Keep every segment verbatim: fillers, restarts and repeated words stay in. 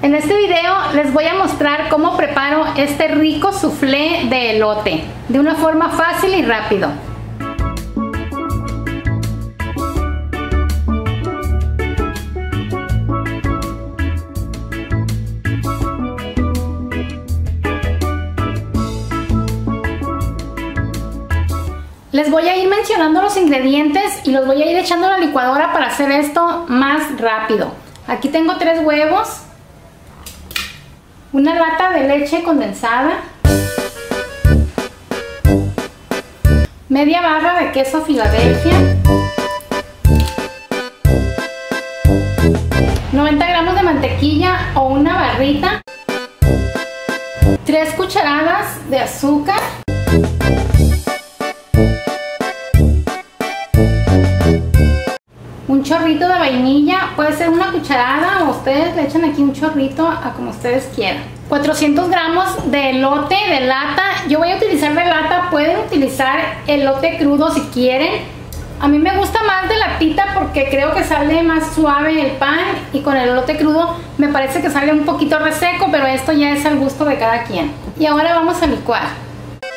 En este video les voy a mostrar cómo preparo este rico soufflé de elote de una forma fácil y rápido. Les voy a ir mencionando los ingredientes y los voy a ir echando a la licuadora para hacer esto más rápido. Aquí tengo tres huevos, una lata de leche condensada, media barra de queso Filadelfia, noventa gramos de mantequilla o una barrita, tres cucharadas de azúcar, un chorrito de vainilla, puede ser una cucharada o ustedes le echan aquí un chorrito a como ustedes quieran. cuatrocientos gramos de elote de lata, yo voy a utilizar de lata, pueden utilizar elote crudo si quieren. A mí me gusta más de latita porque creo que sale más suave el pan y con el elote crudo me parece que sale un poquito reseco, pero esto ya es al gusto de cada quien. Y ahora vamos a licuar.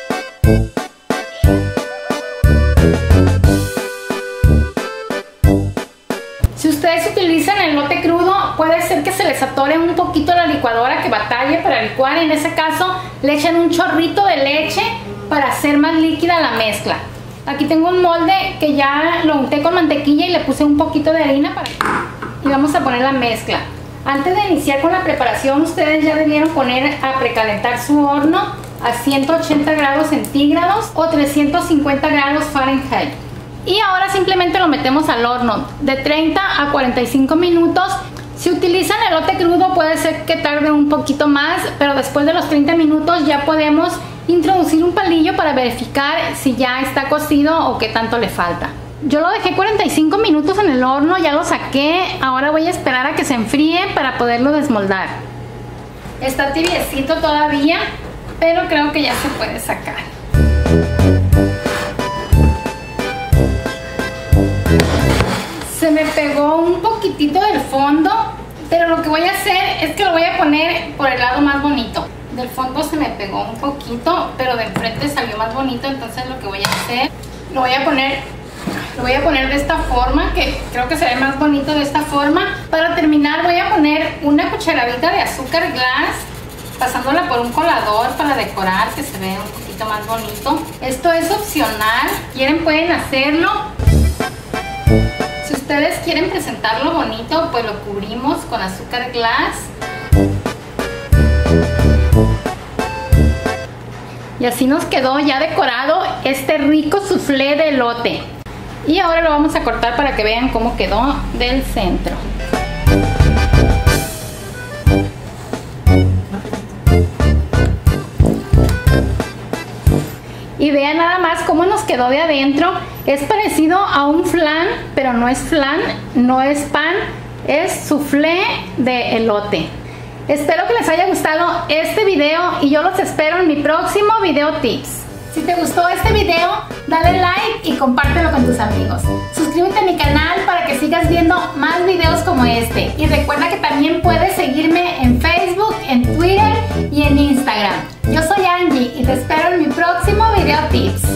Si ustedes utilizan el elote crudo, puede ser que se les atore un poquito la licuadora, que batalle para licuar. En ese caso, le echan un chorrito de leche para hacer más líquida la mezcla. Aquí tengo un molde que ya lo unté con mantequilla y le puse un poquito de harina para... y vamos a poner la mezcla. Antes de iniciar con la preparación, ustedes ya debieron poner a precalentar su horno a ciento ochenta grados centígrados o trescientos cincuenta grados Fahrenheit. Y ahora simplemente lo metemos al horno de treinta a cuarenta y cinco minutos. Si utilizan elote crudo puede ser que tarde un poquito más, pero después de los treinta minutos ya podemos introducir un palillo para verificar si ya está cocido o qué tanto le falta. Yo lo dejé cuarenta y cinco minutos en el horno, ya lo saqué. Ahora voy a esperar a que se enfríe para poderlo desmoldar. Está tibiecito todavía, pero creo que ya se puede sacar. Se me pegó un poquitito del fondo, pero lo que voy a hacer es que lo voy a poner por el lado más bonito. Del fondo se me pegó un poquito, pero de enfrente salió más bonito, entonces lo que voy a hacer, lo voy a poner, lo voy a poner de esta forma, que creo que se ve más bonito de esta forma. Para terminar voy a poner una cucharadita de azúcar glass, pasándola por un colador para decorar, que se vea un poquito más bonito. Esto es opcional, quieren pueden hacerlo. Si ustedes quieren presentarlo bonito, pues lo cubrimos con azúcar glass. Y así nos quedó ya decorado este rico soufflé de elote. Y ahora lo vamos a cortar para que vean cómo quedó del centro. Y vean nada más cómo nos quedó de adentro. Es parecido a un flan, pero no es flan, no es pan, es soufflé de elote. Espero que les haya gustado este video y yo los espero en mi próximo video tips. Si te gustó este video, dale like y compártelo con tus amigos. Suscríbete a mi canal para que sigas viendo más videos como este. Y recuerda que también puedes seguirme en Facebook, en Twitter y en Instagram. Yo soy Angie y te espero en mi próximo video tips.